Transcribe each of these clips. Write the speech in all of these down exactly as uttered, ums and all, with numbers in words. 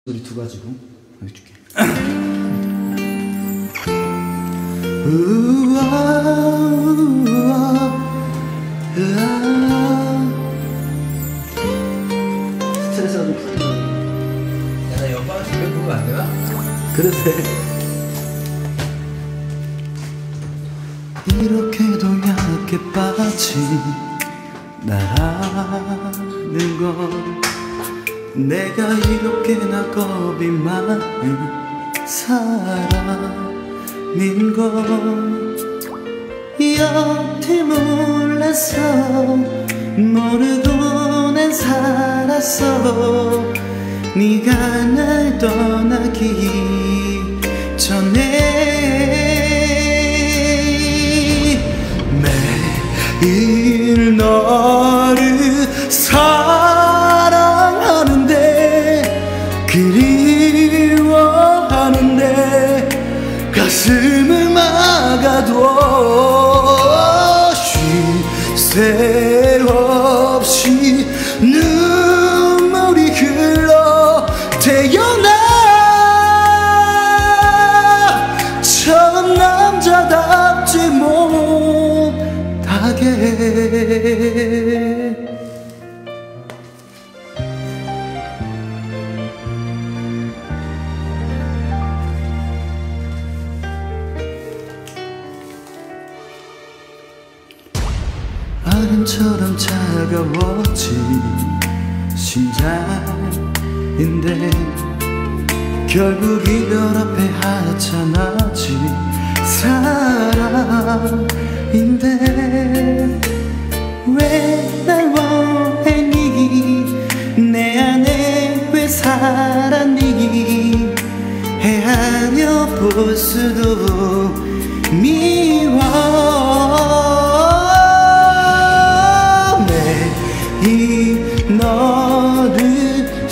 우리 두 가지고 여기 줄게. 우와, 우와, 우와. 스트레스가 좀 풀리네. 야, 나 옆방에서 노래 부르면 안 되나? 그래도 돼. 이렇게도 약해 빠진 나라는 건 내가 이렇게나 겁이 많은 사람인 걸 여태 몰랐어. 모르고 난 살았어. 네가 날 떠나기 전에 매일 너를 사랑하는데 그리워하는데 가슴을 막아도 쉴 새 없이 눈물이 흘러 태어나 처음 남자답지 못하게. 바람처럼 차가워진 심장인데 결국 이별 앞에 하찮아진 사람인데 왜 날 원했니 내 안에 왜 살았니 헤아려 볼 수도 미워. 매일 너를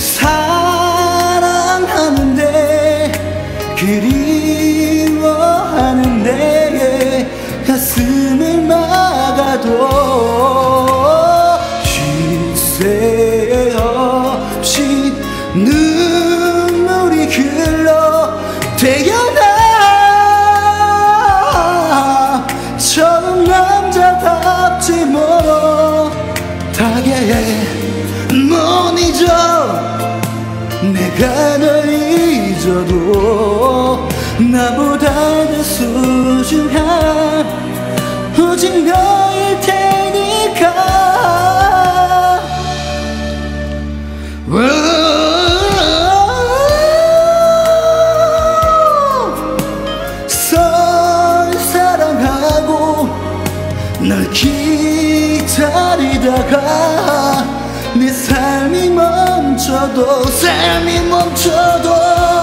사랑하는데 그리워하는데 가슴을 막아도 쉴 새 없이 눈물이 흘러 태어나 처음 남자답지 못하게. 못 잊어 내가 널 잊어도 나보다 더 소중한 오직 너일 테니까. 널 사랑하고 널 기다리다가 내 삶이 멈춰도 삶이 멈춰도